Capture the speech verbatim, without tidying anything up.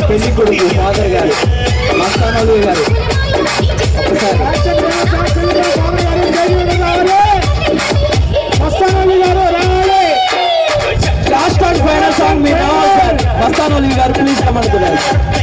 పెళ్లి కొడుకు ఫాదర్ గారు మస్తానోలి గారు ఒకసారి మస్తానోలి గారు రావాలి. లాస్ట్ అండ్ ఫైనల్ సాంగ్ మీరు రావాలి సార్. మస్తానోలి గారు ప్లీజ్ కమనుకున్నారు.